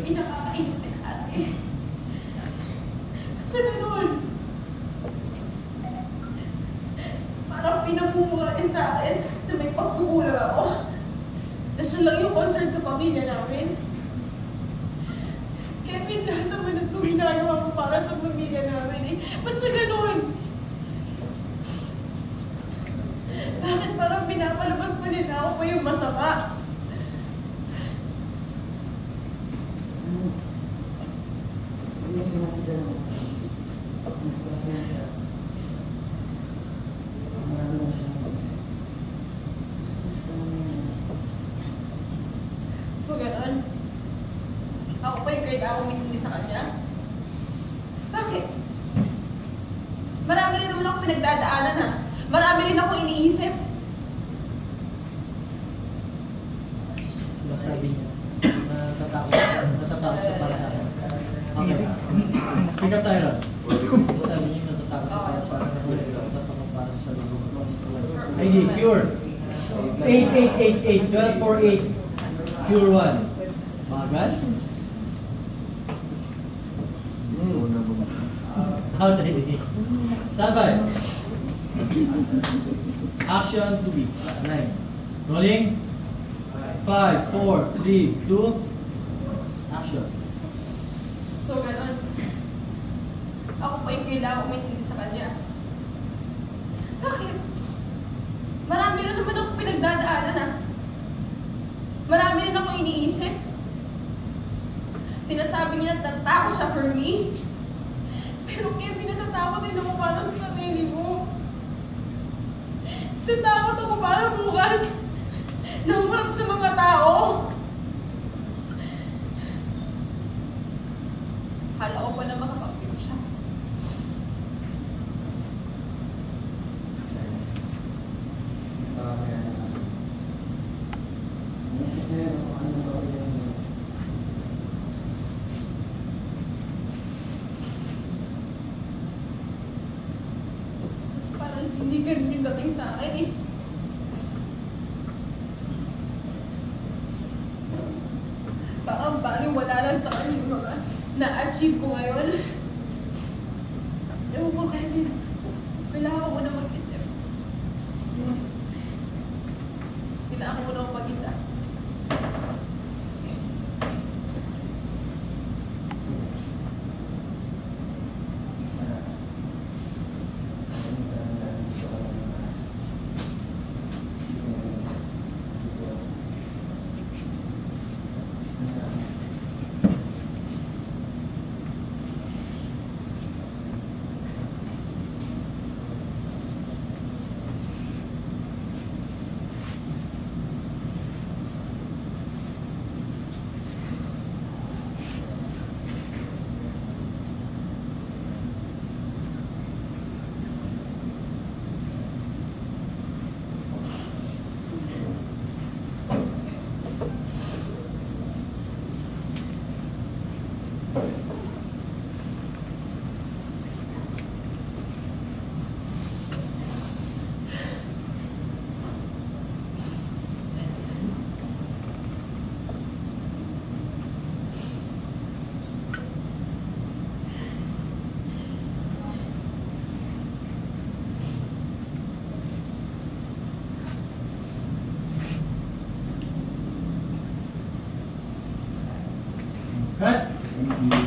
Kevin, nakakainis si ate. Kasi gano'n. Parang pinamumuha rin sa akin na may pagkukulang ako. Na siya lang yung concern sa pamilya namin. Kevin, lahat naman ang ginagawa mo para sa pamilya namin eh. Ba't siya gano'n? Bakit parang pinapalabas mo nila ako pa yung masama? Hindi ko nasa mo. Mas kasaya siya. Marami lang siya mag-isip. Gusto mo niya. So, gano'n? Ako pa yung kailangan umintindi sa kanya? Bakit? Marami rin naman ako pinagdadaanan ha. Marami rin ako iniisip. Sabi niya, natatakot siya para sa akin. Okay. Ikaw tayo lang. Sabi niya, natatakot siya para sa akin. Natatakot para sa lubong. ID, Cure. 8888, 1248. Cure 1. Bagal? How did it? Sabay. Action 2 beats. 9. Rolling. 5, 4, 3, 2. Action. So, gano'n. Ako pa yung kailangan umintindi sa kanya. Bakit? Marami rin naman ako pinagdadaanan ha. Marami rin ako iniisip. Sinasabi niya na natatakot siya for me. Pero Kevin, natatakot din ako para sa sarili mo. Natatakot ako para bukas. Nahumarap sa mga tao. Hala ko pa na makapag-view siya. Isip na yun kung ano ba yung Parang hindi ganun yung dating sa akin eh. Parang baliwala lang sa akin yung mga na-achieve ko ngayon. Ewan ko Kevin, kailangan ko muna mag-isip. Kailangan ko muna mag-isa. Cut.